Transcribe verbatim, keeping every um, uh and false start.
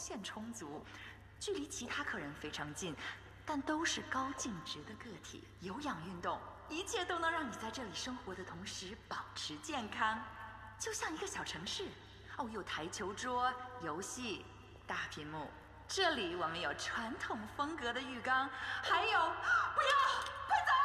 线充足，距离其他客人非常近，但都是高净值的个体，有氧运动，一切都能让你在这里生活的同时保持健康，就像一个小城市。哦，有台球桌、游戏、大屏幕。这里我们有传统风格的浴缸，还有，不要，快走！